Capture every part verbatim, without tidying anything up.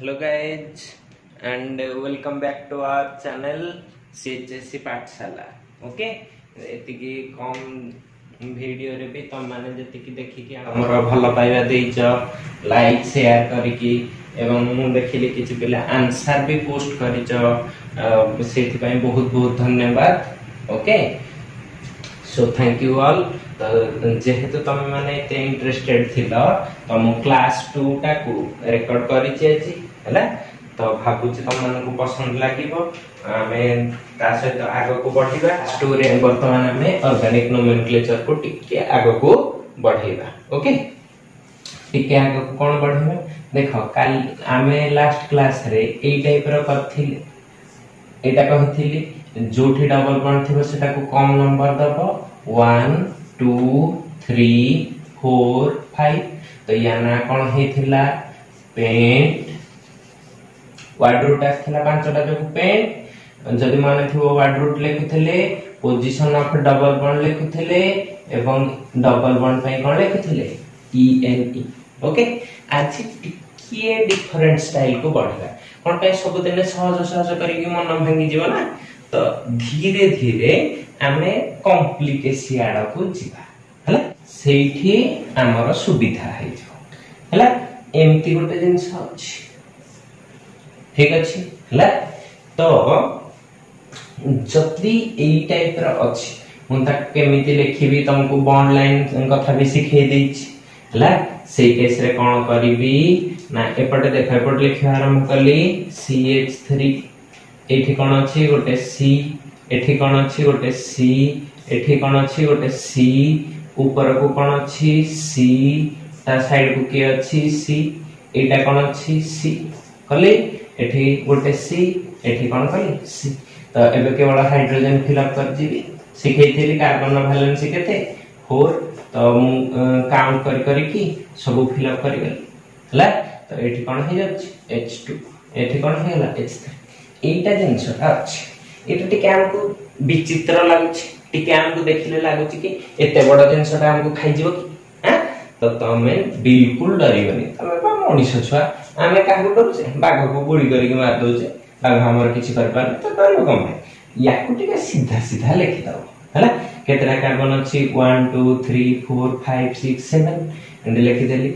Hello guys and welcome back to our channel C H S C पाठशाला। Okay एतिकी कम video रे भी तुम माने जतिकी देखि कि हमर भलो पाइबा देइछ लाइक शेयर करिकी एवं मु देखिली किछि पिला आंसर भी पोस्ट करिछ सेति पई बहुत बहुत धन्यवाद। Okay so thank you all. जेहेतु तुम माने ते इंटरेस्टेड थिलो तुम क्लास टू टा को रिकॉर्ड करिछि हैला तो भाबुछि तुम मन को पसंद लागिबो हमें ता सहित आगो को बढ़िबा। स्टोरी वर्तमान हमें ऑर्गेनिक नोमेनक्लेचर को टिके आगो को बढ़िबा। ओके टिके आगो को कोन बढ़िबा देखो काल हमें लास्ट क्लास रे एई टाइप रो करथिले एटा कहिथिली जोठी डबल बॉन्ड थिबो सेटा को कम नंबर दबो one two three four five तो या ना कोन हेथिला पेंट वार्डरोब आथिला पांचटा जो पेंट जदि माने थिबो वार्डरोब लेखुथिले पोजीशन ऑफ डबल बॉन्ड लेखुथिले एवं डबल बॉन्ड पई कोन लेखुथिले ई एन ई। ओके आज टिकिए डिफरेंट स्टाइल को बढ़िबा कोन पई सब दिन सहज सहज करिकि मन भांगी जीव ना तो धीरे धीरे हमें कॉम्प्लिकेसी आड़ को जीवा हला सेठी हमर सुविधा है जो हला एमती गोटे जिंस अछि ठीक अछि हला तो जति एई टाइप रा अछि मु तक केमिति लिखिबी तुमको बॉन्ड लाइन कथा भी सिखै दै छी हला सेई केस रे कोन करबी ना एपटे देख एपटे लिखि आरंभ कली सी एच थ्री एठी कोन अछि गोटे C एठी कोन अछि गोटे C एठी कोन अछि गोटे C ऊपर को कोन अछि C ता साइड को के अछि C एटा कोन अछि C कले एठी गोटे C एठी कोन कले C तो एबे केवल हाइड्रोजन फिल अप कर जीबी सिखैथिली कार्बन वैलेंसी केते फोर तो काउंट कर करी की सब फिल अप करी गली हला तो एठी कोन हे जाछि एच टू एठी कोन हेला एच थ्री एटा जिंसटा अछि एटा टिके हमको विचित्र लागछि टिके हमको देखिले लागछि कि एते बड़ जिंसटा हमको खाइ जीवो कि हां तो तमे बिल्कुल डरिबनी तमे बा मनीष छुआ आमे काहु डरछे बाघ को गुड़ी करी के मार दोछे बाघ हमर किछि कर पार तो डरबो कम या को टिके सीधा सीधा लिखि दो हला केतरा कार्बन अछि one two three four five six seven and लिखि देली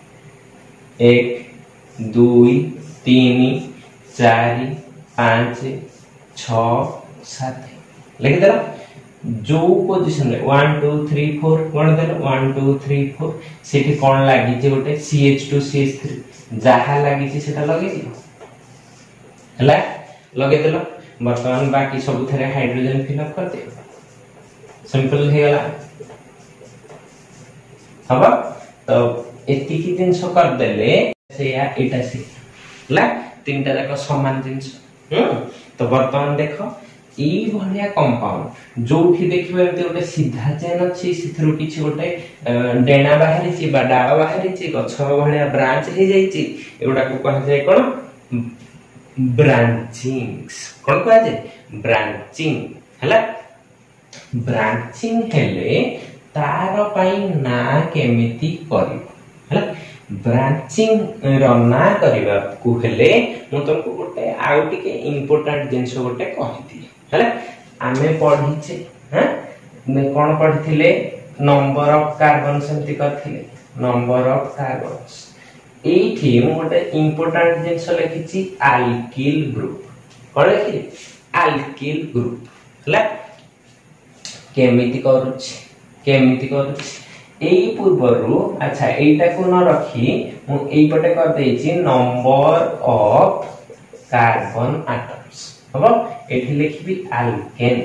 एक दो तीन चार पांच छह सात लिखि देला जो पोजीशन रे वन टू थ्री फोर कोन देला वन टू थ्री फोर सेठी कोन लागि जे गोटे C H two C H three जहा लागि छी सेटा लगे छी हला लगे देला वर्तमान बाकी सब थरे हाइड्रोजन फिल अप कर दे सिंपल हे गला हबा तो एति की दिन सो कर देले से या एटा से हला तीनटा जाक समान जिंस हम तो वर्तमान देखो ई भलिया कंपाउंड जोठी देखिबे एते गोटे सीधा चेन अछि सिथरु किछि गोटे डेना बाहरी छि बा डाळ बाहरी छि गछ भलिया ब्रांच हे जाई छि एउडा को कह जाय कोन ब्रांचिंग्स कोन कह जाय ब्रांचिंग हला ब्रांचिंग हेले तार पई ना केमिति करी हला ब्रांचिंग रना करबा को हेले मु तुमको गोटे आउट के इंपोर्टेंट जिंस गोटे कहिथि हला आमे पढि छे हां मैं कोन पढिथिले नंबर ऑफ कार्बन सेंति करथिले नंबर ऑफ कार्बन्स एठी मु गोटे इंपोर्टेंट जिंस लिखिछि अल्किल ग्रुप कोन लिखि अल्किल ग्रुप हला केमिति करूछि केमिति करूछि एई पूर्वरु अच्छा एटा को न रखी मु एई पटे कर देछि नंबर ऑफ कार्बन एटम्स हबो एठी लिखबी अल्केन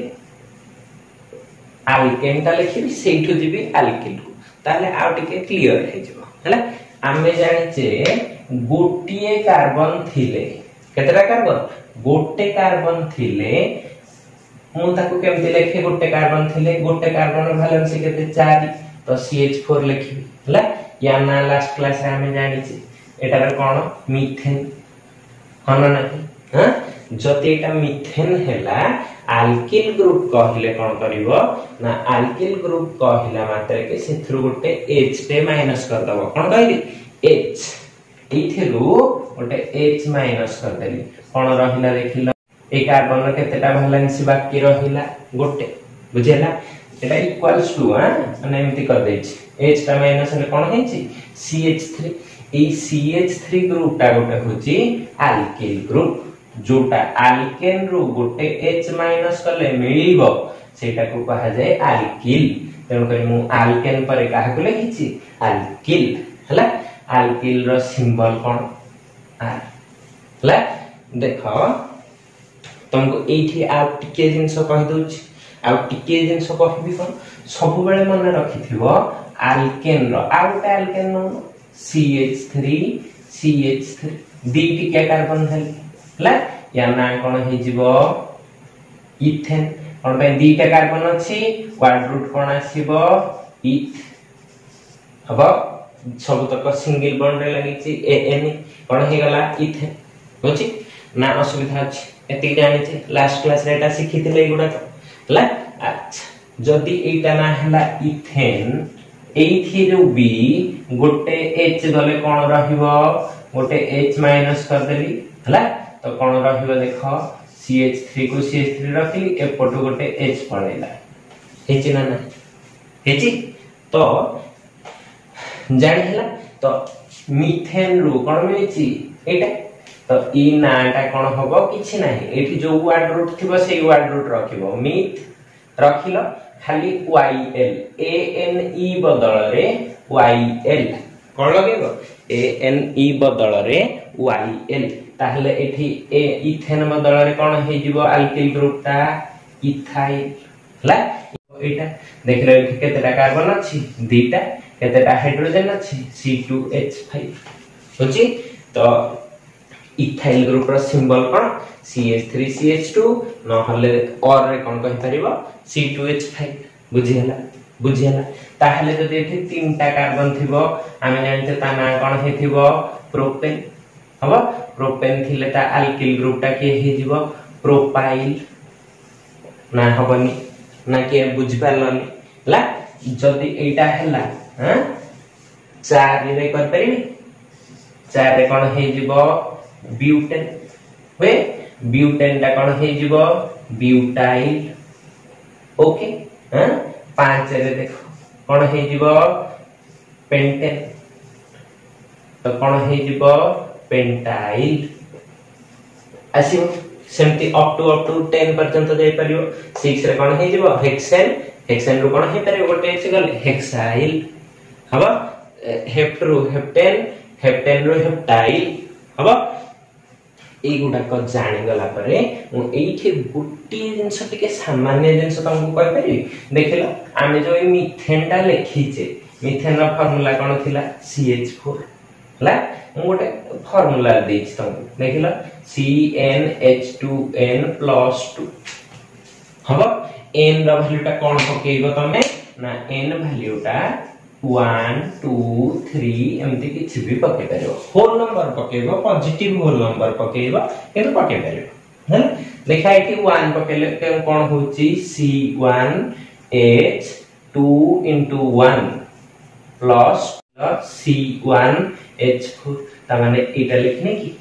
अल्केन ता लिखबी सेठु जिबी अल्किल को ताले आ टिके क्लियर हे जबो हला आमे जानि जे गोटिए कार्बन थिले केतरा कार्बन गोटे कार्बन थिले मु ताको केमति लिखे गोटे कार्बन थिले गोटे कार्बन वैलेंसी केते चार तो सी एच फोर लिखबी हला या ना लास्ट क्लास रे हमें जानि छी एटा कोन मीथेन हन नाही हां जति एटा मीथेन हैला अल्किल ग्रुप कहले कोन करिवो ना अल्किल ग्रुप कहला मात्रे के सेथरु गोटे H पे माइनस कर दबो कोन कहली H एथेरु गोटे H माइनस कर देली कोन रहिला देखिलो ए कार्बन केतेटा वैलेंसी बाकी रहिला गोटे बुझिला एटा इक्वल्स टू हां माने एमती कर देछि H टा माइनस ले कोन हेछि C H थ्री ए C H थ्री ग्रुप टा गोटे होछि अल्किल ग्रुप जोटा अल्केन रो गोटे H माइनस करले मिलिबो सेटा को कहा जाय अल्किल तेन करी मु अल्केन पर काहा को लिखिछि अल्किल हला अल्किल रो सिंबल कोन R हला देखो तुमको एठी आ टिके जिंस कहि दोछि आ टिके जिंस कहबी कोन सब बेले मन रखिथिबो अल्केन रो आ गोटे अल्केन नो C H three C H three दी टिके कार्बन धली हला या ना कोन हे जिवो इथेन कोन पे दीटा कार्बन अछि क्वाड रूट कोन आसीबो इथ हबो सब तक सिंगल बॉन्ड रे लागि छि एन कोन हे गला इथेन होछि ना असुविधा अछि एति जानि छि लास्ट क्लास रे एटा सिखिथिले गुडा हला अच्छा जदी एटा ना हला इथेन एथि रो बी गोटे H गले कोन रहिबो गोटे H माइनस कर देली हला तो कोन रहिबो देखो C H थ्री को C H थ्री रखली एपटो गोटे H पळेला हेची ना ना हेची तो जानि हला तो मीथेन रो कोन मिलिची एटा तो ई नाटा कोन होबो किछि नाही एठी जो वर्ड रूट थिबो सेही वर्ड रूट रखिबो मीथ रखिलो खाली Y L A N E बदल रे Y L cone लगेबो A N E बदल रे Y L ताहले एठी ए इथेन बदल रे कोन हे जिवो अल्किल ग्रुप ता इथाइल हला एटा देखले केतेटा कार्बन अछि दीटा केतेटा हाइड्रोजन अछि C टू H फाइव होची तो इथाइल ग्रुप रो सिंबल कोन C H three C H two न हले और रे कोन कहि परिबो C टू H फाइव बुझियला बुझियला ताहले जदि एठी तीनटा कार्बन थिबो आमे जानते ता ना कोन हेथिबो प्रोपेन हबो प्रोपेन थिले ता अल्किल ग्रुप ता के हे जिवो प्रोपाइल ना हबनी ना के बुझ पालनी ला जदी एटा हला ह चार रे कर परिबी चार रे कोन हे जिवो ब्यूटेन वे ब्यूटेन ता कोन हे जिवो ब्यूटाइल ओके ह पांच रे देखो कोन हे जिवो पेंटेन तो कोन हे जिवो पेंटाइल आसीबो सेमती up to up to ten पर्यंत जाई परियो सिक्स रे कोन हे जिवो हेक्सेन हेक्सेन रो कोन हे परियो गोटे से गल हेक्साइल हबो हेप्टरो हेप्टेन हेप्टेन रो हेप्टाइल हबो ए गुडा को जानि गला परे मु एठी गुटी जिंस टिके सामान्य जिंस तुमको कहि परिबी देखिलो आमे जो मीथेन टा लिखिचे मीथेन रो फार्मूला कोन थिला C H फोर ला मु गोटे फार्मूला देछि तुमको देखिलो C N H two N plus two हबो n रो वैल्यू टा कोन पकेइबो तमे ना n वैल्यू टा वन टू थ्री एमती किछि भी पके परियो होल नंबर पकेइबो पॉजिटिव होल नंबर पकेइबो केतो पके परियो ह देखा एठी वन पकेले कोन होची C one H two into one plus C one H four ता माने एटा लिखने की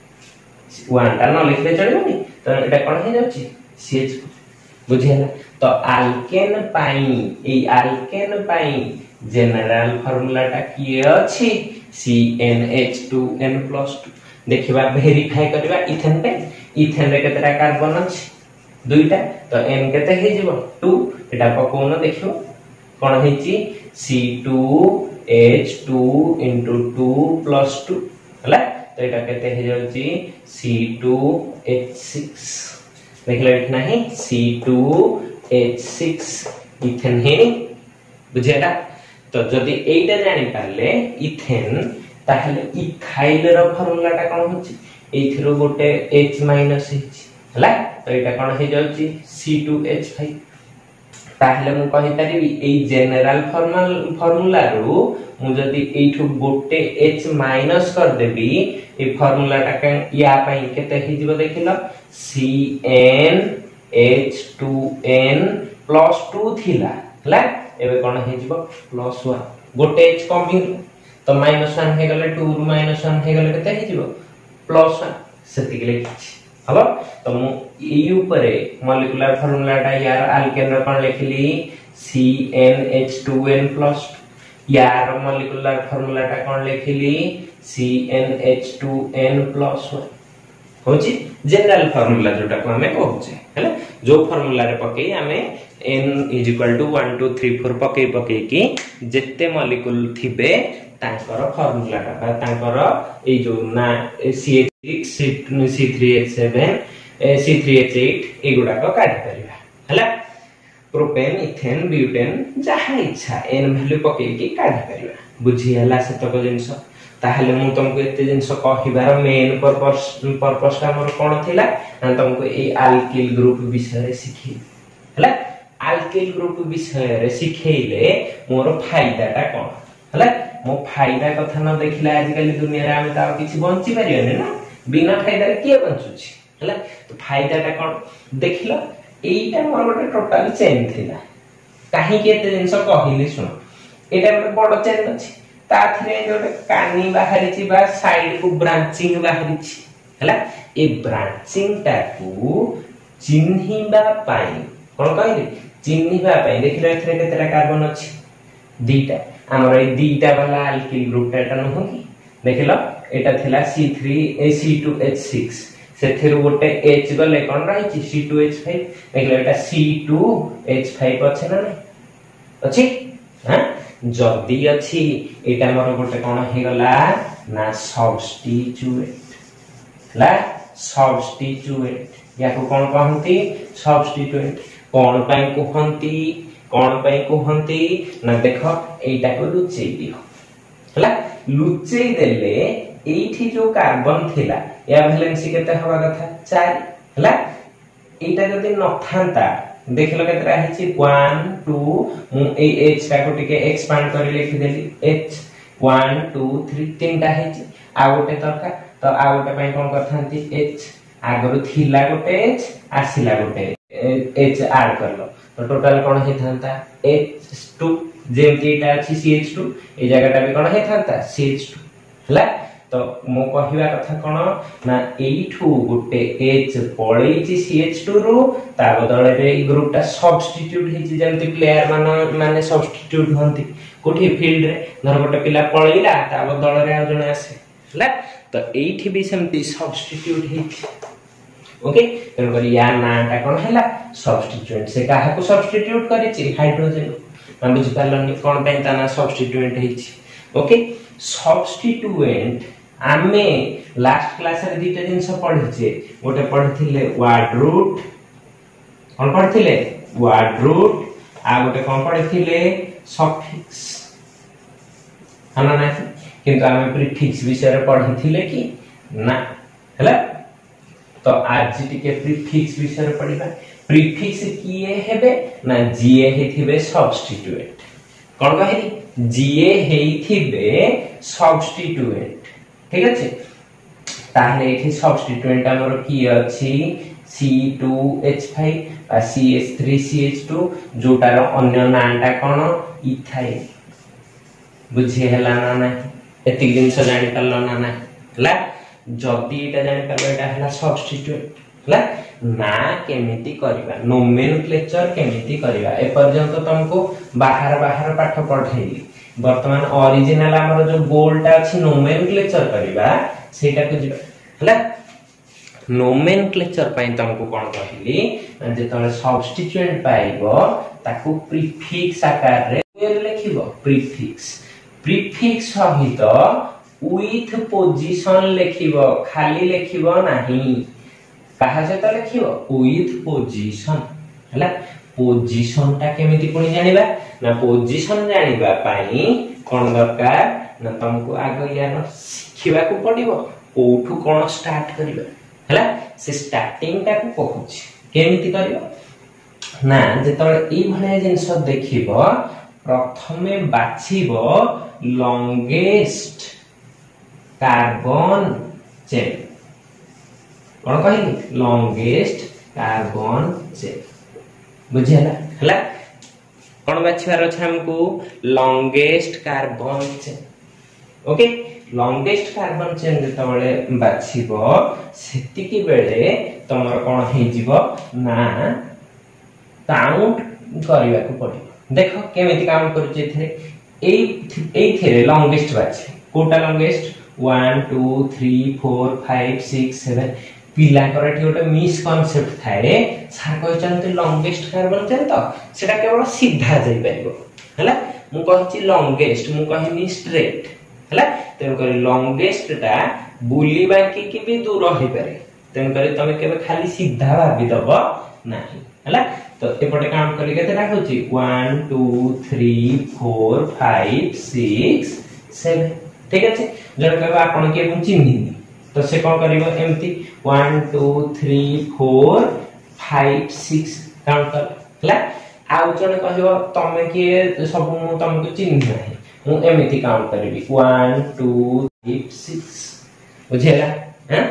वन ता न लिखले चलबोनी तो एटा कोन हे जाउची C H फोर बुझियला तो अल्केन पाई ए अल्केन पाई जनरल फार्मूला टा की अछि C N H two N plus two देखिबा वेरीफाई करबा इथेन पे इथेन रे केतेटा कार्बन अछि दुईटा तो n केते हे जिवो टू एटा पकोन देखियो कोन हेची C two H two into two plus two हला तो एटा केते हे जाउची C टू H सिक्स देखले लिखना है C two H six ethane हे बुझेटा तो जदी एटा जानि पाले इथेन ताहले इथाइल रो फार्मूला टा कोन होची एथिरो गोटे H माइनस हिची हला तो एटा कोन हे जाउची C टू H फाइव ताहले मु कहि तारिबी ए जनरल फार्मल फार्मूला रो मु जदी एठु गोटे H माइनस कर देबी ए फार्मूला टा के या पई केते हि जिवो देखिलो C N H two N plus two थिला हला एबे कोन हे जिवो प्लस वन गोटे H कम भी तो माइनस वन हे गले टू रु माइनस वन हे गले केते हे जिवो प्लस वन सेतिक लिखिछि हबो तो मु ई ऊपर मॉलिक्यूलर फार्मूलाटा यार अल्केन रो कोन लिखली C N H two N plus two यार मॉलिक्यूलर फार्मूलाटा कोन लिखली C N H two N plus one होची जनरल फार्मूला जोटा को हमें कहूचे हैला जो फार्मूला रे पके हमें n is equal to one two three four पके पके की जेते मॉलिक्यूल थिबे तांकर फार्मूलाटा बा तांकर ए जो ना C H six C three H seven C three H eight एगुडा को काढ परिबा हैला प्रोपेन इथेन ब्यूटेन जहा इच्छा n वैल्यू पके की काढ परिबा बुझी हला से तक जिंस ताहले मु तुमको एते जिंस कहिबार मेन पर्पस पर्पस का मोर कोन थिला ना तुमको ए अल्किल ग्रुप विषय रे सिखी हला अल्किल ग्रुप विषय रे सिखेइले मोर फायदाटा कोन हला मो फायदा कथा न देखिला आज काली दुनिया रे हम ता किछि बंची परियने ना बिना फायदा रे के बंचुछि हला तो फायदाटा कोन देखिला एइटा मोर गोटे टोटल चेन थिला काहे के एते जिंस कहिली सुन एटा गोटे बड़ चेन अछि ताथरे जोटे कानी बाहरी छि बा साइड को ब्रांचिंग बाहरी छि हला ए ब्रांचिंग टा को चिन्हिबा पाई कोन कहले चिन्हिबा पाई देखिला एथरे केतेरा कार्बन अछि दीटा हमर ए दीटा वाला अल्किल ग्रुप टा न हो कि देखिला एटा थिला सी थ्री ए सी टू एच सिक्स सेथिर गोटे H गले कोन रही छि सी टू एच फाइव देखिला एटा सी टू एच फाइव अछि ना अछि हां जदी अछि एटा मोर गोटे कोन हे गला ना सब्स्टिट्यूएंट ला सब्स्टिट्यूएंट या को कोन कहंती सब्स्टिट्यूएंट कोन पई कहंती कोन पई कहंती ना देखो एटा को लुचै दियो हला लुचै देले एठी जो कार्बन थिला या वैलेंसी केते हवा कथा चार हला एटा जदी न थांता देखलो केतरा हिची वन टू मु ए एच का को टिके एक्सपांड करी लिखि देली h वन टू थ्री तीनटा हिची आ गोटे दरकार तो आ गोटे पई कोन करथांती h आगरु थिला गोटे h आसिला गोटे h ऐड करलो तो टोटल कोन हे थांता एच टू जेमती एटा अछि सी एच टू ए जगहटा भी कोन हे थांता सी एच टू हला तो मो कहिवा कथा कोन ना एठू गोटे H पळै छि सी एच टू रो ता बदले रे ग्रुप टा सब्स्टिट्यूट हिछि जेमति प्लेयर मान माने सब्स्टिट्यूट होंती कोठी फील्ड रे धर गोटे पिला पळैला ता बदले रे आ जने आसे हला तो एठी भी सेमति सब्स्टिट्यूट हिछि ओके तन करी या नाटा कोन हैला सब्स्टिट्यूएंट से काहा को सब्स्टिट्यूट करि छि हाइड्रोजन हम बुझि पालनी कोन पय ता ना सब्स्टिट्यूएंट हिछि ओके सब्स्टिट्यूएंट आमे लास्ट क्लास रे दीटा जिंस पढिचे गोटे पढिथिले वर्ड रूट कोन पढिथिले वर्ड रूट आ गोटे कोन पढिथिले सफिक्स हना ना किंतु आमे प्रीफिक्स विषय रे पढिथिले कि ना हला तो आज टिके प्रीफिक्स विषय रे पढिबा प्रीफिक्स किए हेबे ना जीए हेथिबे सब्स्टिट्यूएंट कोन कहली जीए हेथिबे सब्स्टिट्यूएंट ठीक अछि ताहले एठी सब्स्टिट्यूएंट हमर की अछि सी टू एच फाइव आ C H three C H two जोटार अन्य नामटा कोन इथाइल बुझी हला ना ना एति दिन से जानि परलो ना ना हला जदी एटा जानि परलो एटा हला सब्स्टिट्यूएंट हला ना केमिति करबा नोमेनक्लेचर केमिति करबा ए पर्यंत तुमको बाहर बाहर पाठ पढाइली वर्तमान ओरिजिनल हमर जो गोलटा अछि नोमेनक्लेचर करबा सेटा को हला नोमेनक्लेचर पई तुमको कोन कहली जे तळे सब्स्टिट्यूएंट पाइबो ताकू प्रीफिक्स आकार रे लिखिबो प्रीफिक्स प्रीफिक्स सहित विथ पोजीशन लिखिबो खाली लिखिबो नाही कहा से तो लिखिबो विथ पोजीशन हला पोजीशन ता केमिति कोनी जानिबा ना पोजीशन जानिबा पाई कोन दरकार ना तुमको आगो यार सिखिबा को पडिबो कोठु कोन स्टार्ट करबा हला से स्टार्टिंग ता को कहूची केमिति करबो ना जे तो ई भले जिंस देखिबो प्रथमे बाछिबो लॉन्गेस्ट कार्बन चेन कोन कहली लॉन्गेस्ट कार्बन चेन बुझियला हला कोन बाछिबार छ हमको longest carbon chain okay longest carbon chain जेतबेले बाछिबो सेतिकी बेले तमर कोन हे जीवो ना काउंट करबा को पड़िबो। देखो केमिति काउंट करूचे एथरे ए एथरे लॉन्गेस्ट बाछे कोटा longest one two three four five six seven पिला करठी गोटे मिसकनसेप्ट थाए सार कहचंती लॉन्गेस्ट कार्बन चेन तो सेटा केवल सीधा जाई परिबो हला मु कहछि लॉन्गेस्ट मु कहनी स्ट्रेट हला तेन कर लॉन्गेस्ट टा बुली बाकी की भी दूर होई पारे तेन कर तमे केबे खाली सीधा भाबी दबो नाही हला तो एपटे काम करी केतेटा होची one two three four five six seven ठीक अछि जण कहबा आपण के मु चिन्हिनी तो से कोन करिवो एम्ति one two three four five six count कर हला आउ जण कहबो तमे के सब मु तमको चिन्हि नाही मु एमिति काउंट करबी वन टू थ्री सिक्स बुझेला हैं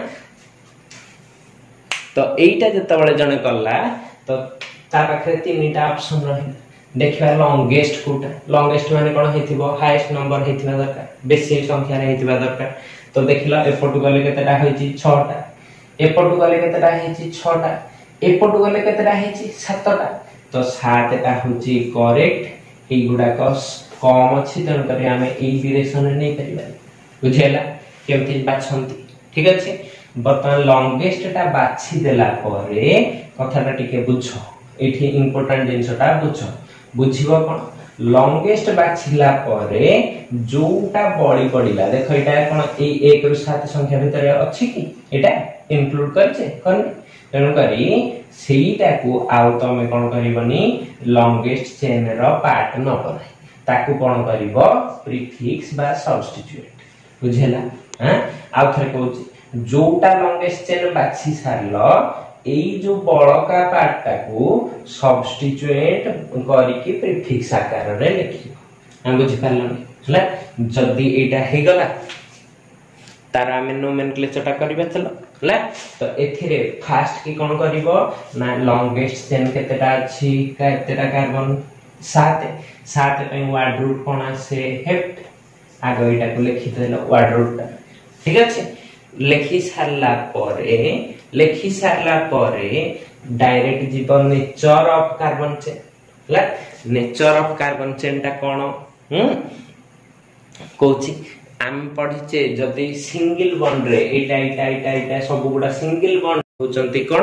तो एटा जतबळे जण करला तो ता पाखरे तीनटा ऑप्शन रही देखिबा लॉन्गेस्ट कोटा लॉन्गेस्ट माने कोन हेतिबो हाईएस्ट नंबर हेतिबा दरकार बेसी संख्या रे हेतिबा दरकार तो देखिला एपटु गले केतेटा होईची छह टा एपटु गले केतेटा हेची छह टा एपटु गले केतेटा हेची सात टा तो सात टा होची करेक्ट ए गुडा कस कम अछि तन करी हमें ए डायरेक्शन रे नै परिबा बुझेला केमति बाछंती ठीक अछि बर्तमान लॉन्गेस्ट टा बाछि देला परे कथाटा टिके बुझो एठी इंपोर्टेंट जिंसटा बुझो बुझिबो कोन लॉन्गेस्ट बाछिला परे जोटा बळी पडिला देखो एटा कोन ए एक रु सात संख्या भीतर अछि कि एटा इंक्लूड करछे कोन तेनु करी सेईटा को आउ तमे कोन करिवनी लॉन्गेस्ट चेन रो पार्ट न बनाई ताकू कोन करिवो प्रीफिक्स बा सब्स्टिट्यूट बुझेला हां आउ थरे कहूची जोटा लॉन्गेस्ट चेन बाछि सारलो एई जो बळका पार्टटा को सब्स्टिट्यूट करी के प्रीफिक्स आकार रे लिखिबो हम बुझि पारलनी हला जदी एटा हे गला तार आमे नोमेनक्लेचरटा करबा चलो हला तो एथिरे फास्ट की कोन करिवो ना लॉन्गेस्ट चेन केतेटा अछि केतेटा कार्बन सात सात पे वर्ड रूट कोन आसे हेप्ट आगो एटा को लिखि देलो वर्ड रूट ठीक अछि लेखि सारला परे लेखि सारला परे डायरेक्ट जीवन नेचर ऑफ कार्बन चेन हला नेचर ऑफ कार्बन चेन ता कोन हम कोची हम पढिचे जदी सिंगल बॉन्ड रे एटा एटा एटा एटा सब गुडा सिंगल बॉन्ड होचंती कोन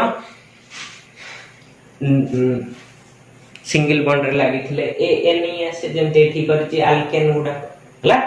सिंगल बॉन्ड रे लागिथिले ए एन ई एस जेंते एठी करची अल्केन गुडा हला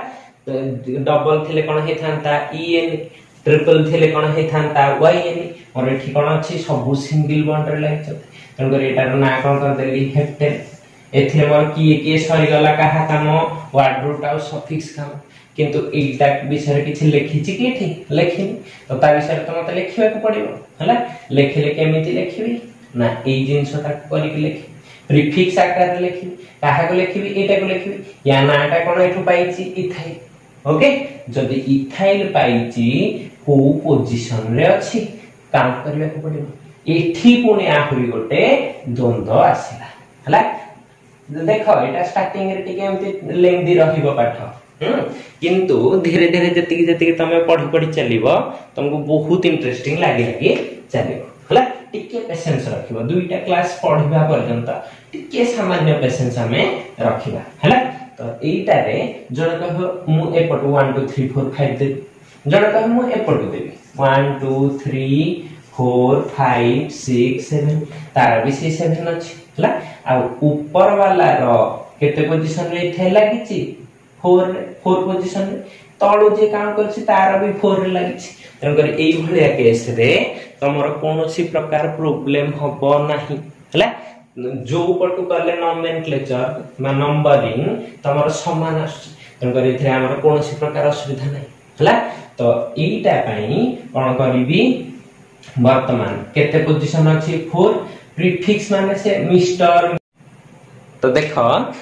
डबल थिले कोन हे थांता ई एन ट्रिपल थिले कोन हे थांता वाई एन और एठी कोन अछि सब सिंगल बॉन्ड रे लागिछ तन कर एटार ना कोन कर देली हेप्टेन एथिले मोर की के सरी गला काहा काम वर्ड रूट आ सफिक्स काम किंतु एटा विषय किछि लिखिछि कि एठी लिखिनि तो ता विषय त मते लिखिबा को पड़िबो हला लिखिले केमिति लिखिबी ना ए जिंसटा करि के लिखि प्रीफिक्स आकार रे लिखिबी काहा को लिखिबी एटा को लिखिबी या नाटा कोन एठु पाइछि इथाइल ओके जदी इथाइल पाइछि को पोजीशन रे अछि काउंट करबा को पड़िबो एठी पुनी आहुरी गोटे द्वंद्व आसिला हला देखो एटा स्टार्टिंग रे टिके एमति लेंदी रहिबो पाठ हम किंतु धीरे धीरे जति जति तमे पढी पढी चलिबो तुमको बहुत इंटरेस्टिंग लागि लागि चलिबो हला टिके पेशेंस रखिबो दुईटा क्लास पढिबा पर्यंत टिके सामान्य पेशेंस हमें रखिबा हला तो एटा रे जण कहबो मु एपट one two three four five दे जण कहबो मु एपट देबी one two three four five six seven तार भी से सेवन अछि हला आ ऊपर वाला रो केते पोजीशन रे थे लागिछि फोर फोर पोजीशन रे तळो जे काम करछि तार भी फोर रे लागिछि तन कर एई भलिया केस रे तमरो कोनोसी प्रकार प्रॉब्लम हबो नाही हला जो पटु करले नोमेनक्लेचर मा नंबरिंग तमरो समान आछि तन कर इथरे हमर कोनोसी प्रकार असुविधा नाही हला तो एटा पई कोन करबी वर्तमान केते पोजीशन अछि फोर प्रीफिक्स माने से मिस्टर तो देखो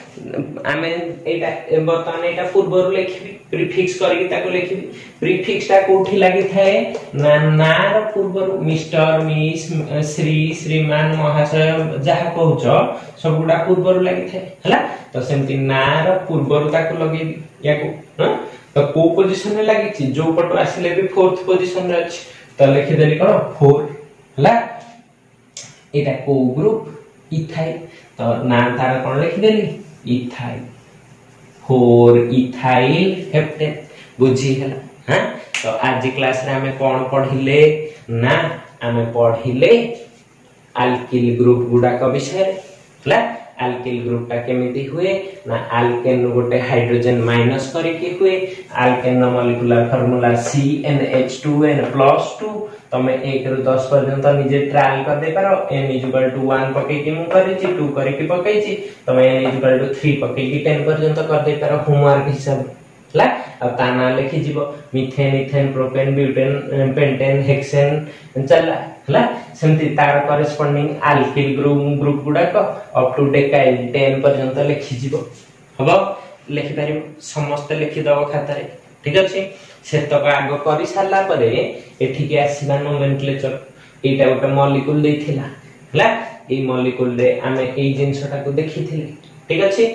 आमे एटा वर्तमान एटा पूर्व लिखबी प्रीफिक्स करके ताको लिखबी प्रीफिक्स ता कोठी लागि थाए ना नार पूर्व मिस्टर मिस श्री श्रीमान महाशय जहा कहउछो सब गुडा पूर्व लागि थाए हला तो सेमति नार पूर्व ताको लगेबी याको ह तो को पोजीशन रे लागी जो पटो आसिले भी फोर्थ पोजीशन रे अछि तो लिखि देली कोन फोर हला एटा को ग्रुप इथाइल तो नाम तार कोन लिखि देली इथाइल फोर इथाइल हेप्टेन बुझी हला हां तो आज क्लास रे हमें कोन पढिले ना हमें पढिले अल्किल ग्रुप गुडा का विषय हला अल्किल ग्रुप टा केमिति हुए ना अल्केन गोटे हाइड्रोजन माइनस करे के हुए अल्केन नो molecular formula C N H two N plus two तमे एक रु दस पर्यंत निजे ट्रायल कर दे पारो n इक्वल टू वन पके के मु करे छी टू करे के पके छी तमे n इक्वल टू थ्री पके के टेन पर्यंत कर दे पारो होमवर्क हिसाब ला अब ताना लिखि जीवो methane ethane propane butane pentane hexane चला हला सेमति तार करेस्पोंडिंग अल्किल ग्रुप ग्रुप गुडा को अप टू डेकाइल टेन पर्यंत लिखि जीवो हबो लिखि पारिबो समस्त लिखि दबो खाता रे ठीक अछि सेतक आग करि साला परे एठी के आसीबा नोमेनक्लेचर एटा गोटे मॉलिक्यूल देथिला हला ए मॉलिक्यूल रे हमें ए जिंसटा को देखिथिले ठीक अछि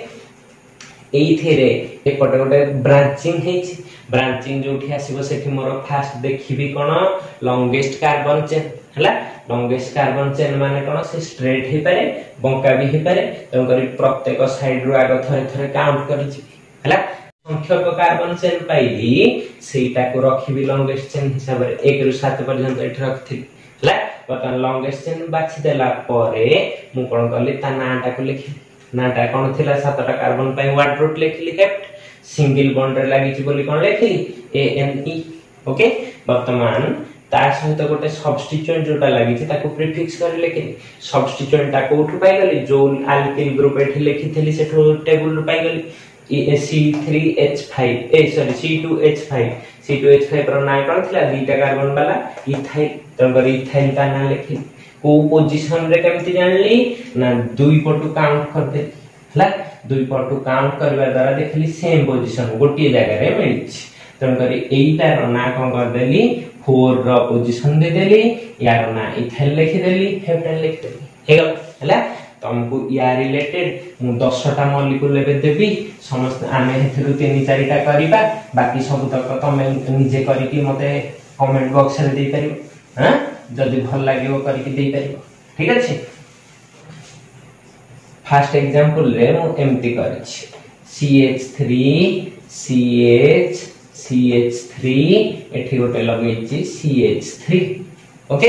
एइथेरे एपटे गोटे ब्रांचिंग हेछि ब्रांचिंग जोठी आसीबो सेठी मोर फास्ट देखिबी कोन लॉन्गेस्ट कार्बन चेन हला लॉन्गेस्ट कार्बन चेन माने कोन से स्ट्रेट हे पारे बंका भी हे पारे त करी प्रत्येक साइड रो आग थरे थरे काउंट करि छी हला संख्यक कार्बन चेन पाइली सेटा को रखिबी लॉन्गेस्ट चेन हिसाब रे एक रु सात पर्यंत एठ रखथि हला बतन लॉन्गेस्ट चेन बाछि देला परे मु कोन करली ता नाटा को लिखि नाटा कोन थिला सातटा कार्बन पय वाट रूट लिखली हेप्ट सिंगल बॉन्ड रे लागि छि बोली कोन लिखली ए एन ई ओके वर्तमान ता सहित गोटे सब्स्टिट्यूएंट जोटा लागि छि ताको प्रीफिक्स कर लिखली सब्स्टिट्यूएंट ता कोठु पाई गली जो अल्किल ग्रुप एठी लिखिथली सेठो टेबल रू पाई गली ए सी थ्री एच फाइव ए sorry C two H five C two H five रो नाम कोन थिला दुईटा कार्बन वाला इथाइल तंगर इथाइल ता नाम लिखली को पोजीशन रे केमति जानली ना दुई पटु काउंट कर दे हला दुई पटु काउंट करबा द्वारा देखली सेम पोजीशन गोटी जगह रे मिलि तंकर एइटा रो ना कोन कर देली फोर रो पोजीशन दे देली यार ना इथाइल लिखि देली हेप्टेन लिखि देली हेगल हला तुमको या रिलेटेड मु दस टा मॉलिक्यूल लेबे देबी समस्त आमे हेथरु तीन चारिटा करिबा बाकी सब तक तमे निजे करि कि मते कमेंट बॉक्स रे दे परिबो हां जदी भल लागियो करि कि दे परिबो ठीक अछि फर्स्ट एग्जांपल रे मु एमटी करछि C H three C H C H three एठी गोटे लगैछि सी एच थ्री ओके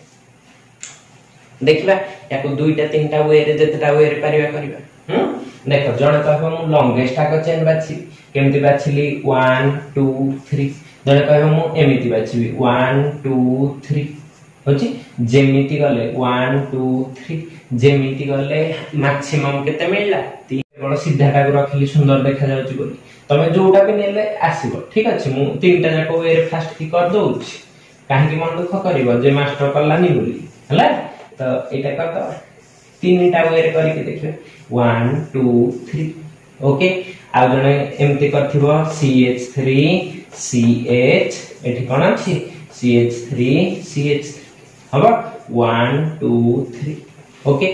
देखिबा याको दुईटा तीनटा वे रे जतटा वे रे परिबा करबा हम देखो जण कहबो मु लॉन्गेस्ट का चेन बाछि केमति बाछिली वन टू थ्री जण कहबो मु एमिति बाछिबी वन टू थ्री होछि जेमिति गले वन टू थ्री जेमिति गले मैक्सिमम केते मिलला तीन बड़ सीधाटा को रखली सुंदर देखा जाउछि बोली तमे जोटा भी नेले आसीबो ठीक अछि मु तीनटा जाको वे रे फास्ट की कर दउछि काहे कि मन दुख करबो जे मास्टर कल्लानी बोली हला तो एटा कर दो तीनटा वे रे करि के देखिबे वन टू थ्री ओके आ जने एमति करथिबो C H three C H एठी कोन अछि C H three C H हबो वन टू थ्री ओके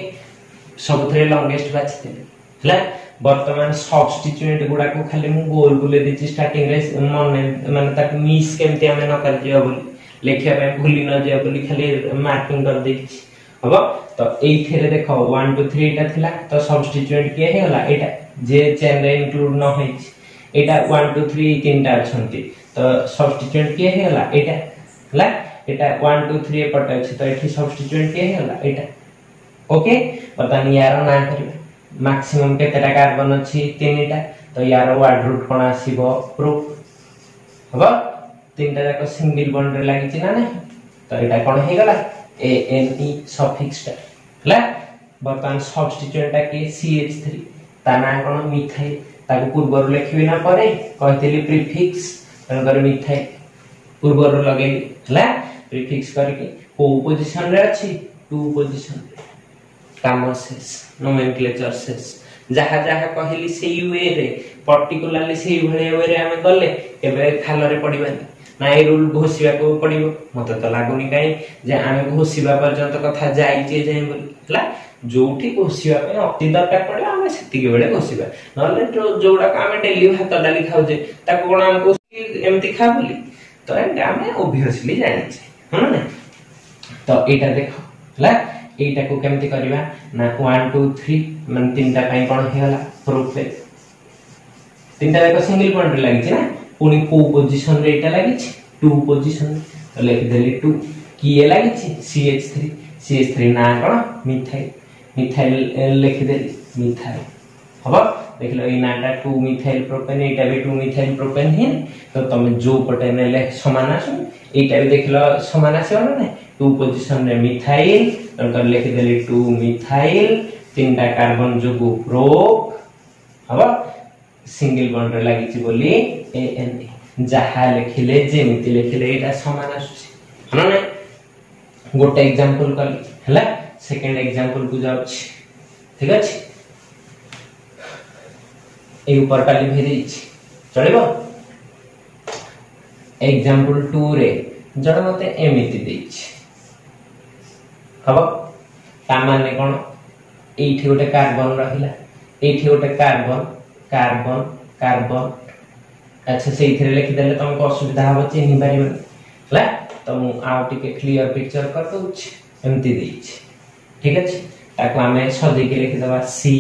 सब थ्री लॉन्गेस्ट बाछि हला वर्तमान सब्स्टिट्यूएंट गुडा को खाली मु गोल गोले देछि स्टार्टिंग रे मन माने तक मिस केमति हमें न कर दियो बोली लेखिया पे भूली न जाय बोली खाली मार्किंग कर देछि हबो तो एई थेरे देखो वन टू थ्री एटा थिला तो सब्स्टिट्यूएंट के हे होला एटा जे चेन रे इंक्लूड न होइछि एटा वन टू थ्री तीनटा छंती तो सब्स्टिट्यूएंट के हे होला एटा हला एटा वन टू थ्री पट अछि तो एठी सब्स्टिट्यूएंट के हे होला एटा ओके बतानी यार ना करिवे मैक्सिमम केतेटा कार्बन अछि तीनटा तो यार वर्ड रूट कोन आसीबो प्रूफ हबो तीनटा जाक सिंगल बॉन्ड रे लागि छि ना नै तो एटा कोन हे गला ए एन ई सफिक्स टा हला बर्तमान सब्स्टिट्यूएंट टा के सी एच थ्री ता ना कोन मिथाइल ताको पूर्व लिखबी ना परे कहतेली प्रीफिक्स तनकर मिथाइल पूर्व लगेली हला प्रीफिक्स करके को पोजीशन रे अछि टू पोजीशन काम शेष नोमेनक्लेचर शेष जहा जहा कहली सेई वे रे पर्टिकुलरली सेई भले वे रे हमें गले केबे खाल रे पडिबानी ना ए रूल घोषिबा को पडिबो मते त लागुनी काई जे आमे घोषिबा पर्यंत कथा जाई जे जाई बोली हला जोठी घोषिबा पे अति दरकार पडे आमे सेति के बेले घोषिबा नले जोडा का आमे डेली भात डाली खाउ जे ताको कोन आमे एमती खा बोली तो एंड आमे ऑब्वियसली जानि छे हन ना। तो एटा देखो हला एटा को केमती करबा ना वन टू थ्री मन तीनटा पई कोन हेला प्रूफ पे तीनटा एक सिंगल पॉइंट लागि छै ना पुनी को पोजीशन रे एटा लागि छै टू पोजीशन तो लिख देली टू किए लागि छै C H three C H three ना कोन मिथाइल मिथाइल लिख देली मिथाइल हबो देख लो ई नाटा टू मिथाइल प्रोपेन एटा भी टू मिथाइल प्रोपेन है तो तुम जो पटे नेले समान आसो एटा भी देख लो समान आसो ना टू पोजीशन रे मिथाइल तो लिख देली टू मिथाइल तीनटा कार्बन जो प्रोप हबो सिंगल बॉन्ड रे लागि छि बोली ए एन ए जहा लिखिले जेमिति लिखिले एटा समान आसुछि हन ना। गोटे एग्जांपल कर हला सेकंड एग्जांपल को जाउ छि ठीक अछि ए ऊपर का लिखि दै छि चलेबो। एग्जांपल टू रे जण मते एमिति दै छि हबो ता माने कोन एठी गोटे कार्बन रहिला एठी गोटे कार्बन कार्बन कार्बन अच्छा से इथरे लिखि देले तुमको असुविधा हो चिन्हि पारिबो हला तो मु आउ टिके क्लियर पिक्चर कर दउ छि एमति दै छि ठीक अछि ताको हमें सजे के लिखि दबा सी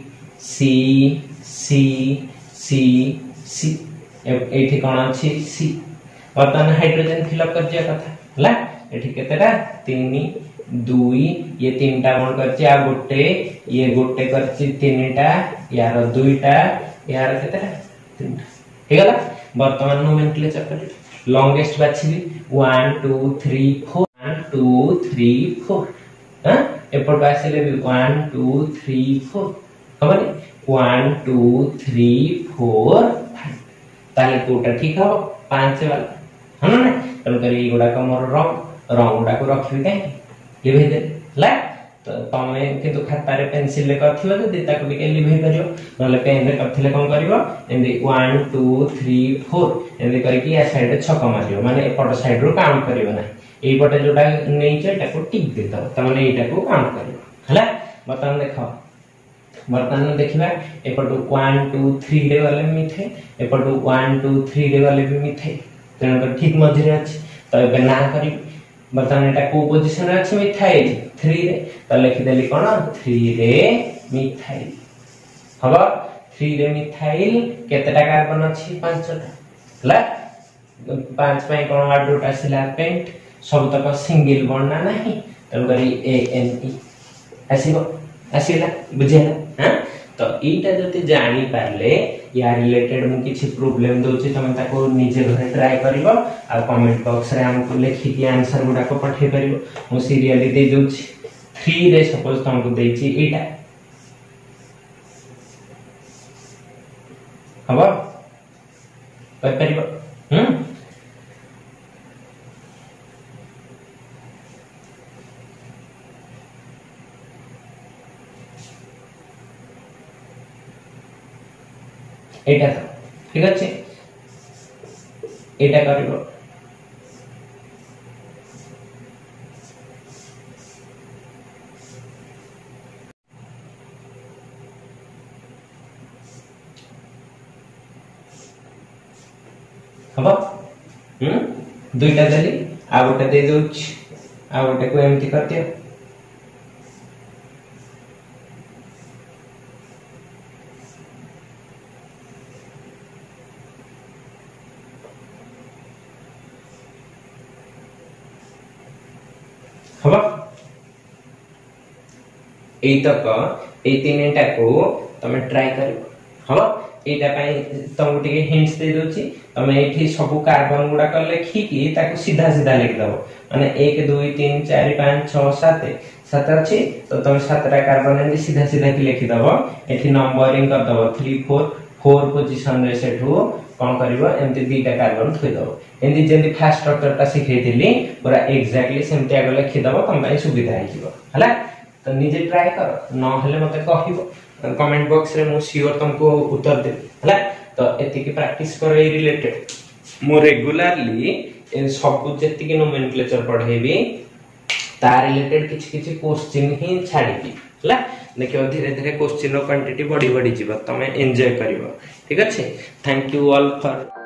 सी सी सी सी एठी कोन अछि सी बर्तन हाइड्रोजन फिल अप कर दिया कथा हला एठी केतेटा तीन दुई ये तीनटा कोन करछि आ गोटे ये गोटे करछि तीनटा यार दुईटा यार केतेटा तीनटा ठीक है वर्तमान नोमेनक्लेचर कर लॉन्गेस्ट बाछि one two three four one two three four हां एपर बासिले भी वन टू थ्री फोर खबर वन टू थ्री फोर ताले कोटा ठीक हो पांच वाला हन ना तन करी गुडा का मोर रंग रंग गुडा को रखबे काहे लिभे दे ला तो तमे किंतु खाता रे पेंसिल ले करथिलो जदी ताको भी के लिभे करियो नले पेन रे करथिले कोन करियो एंदी वन टू थ्री फोर एंदी करके या साइड छक मारियो माने एपट साइड रो काउंट करियो ना एई पटे जोटा नै छै ताको टिक दे दो त माने एटा को काउंट करियो हला बतन देखो बर्तन देखिबा एपट वन टू थ्री रे वाले मिथे एपट वन टू थ्री रे वाले भी मिथे तेन ठीक मझिरे अछि तो एबे ना करी बर्तन एटा को पोजीशन रे अछि मिथाइल थ्री रे तो लिखि देली कोन थ्री रे मिथाइल हबो थ्री रे मिथाइल केतेटा कार्बन अछि पांचटा हला पांच पय कोन आडोटा सिला पेंट सब तक सिंगल बॉन्ड ना नाही तन करी ए एन ई आसीबो आसीला बुझेला हां तो एटा जति जानि पारले या रिलेटेड मु किछि प्रॉब्लम दोछि तमे ताको निजे घरे ट्राई करबो आ कमेंट बॉक्स रे हमको लिखि के आंसर गुडा को पठे करबो मु सीरियली दे दोछि थ्री रे सपोज तुमको देछि एटा हबो कर परबो हम एटा ठीक अछि एटा करबो हबो हम दुईटा देली आ गोटे दे दोछ आ गोटे को एमती कर दियो हबो एई तक ए तीनटा को तमे ट्राई करिवो हबो एटा पई तम गुटे हिंट्स दे दोछि तमे एठी सब कार्बन गुडा कर लेखि कि ताको सीधा सीधा लिख दबो माने एक दो तीन चार पाँच छह सात सात अछि तो तमे सातटा कार्बन एंदी सीधा सीधा कि लिखि दबो एठी नंबरिंग कर दबो थ्री फोर फोर पोजीशन रे सेठो कोन करिवो एंती दीटा कार्बन थई दबो एंदी जेंदी फास्ट स्ट्रक्चर ता सिखैतिली पूरा एग्जैक्टली सेमते आगे लिखि दबो तम पई सुविधा आइ जिवो हला तो निजे ट्राई कर न हले मते कहिबो कमेंट बॉक्स रे मु श्योर तुमको उत्तर दे हला तो एति की प्रैक्टिस करे रिलेटेड मु रेगुलरली इन सब जति की नोमेनक्लेचर पढेबी ता रिलेटेड किछ किछ क्वेश्चन ही छाडीबी हला देखियो धीरे धीरे क्वेश्चन रो क्वांटिटी बड़ी बड़ी जीव तमे एन्जॉय करिवो ठीक अछि थैंक यू ऑल फॉर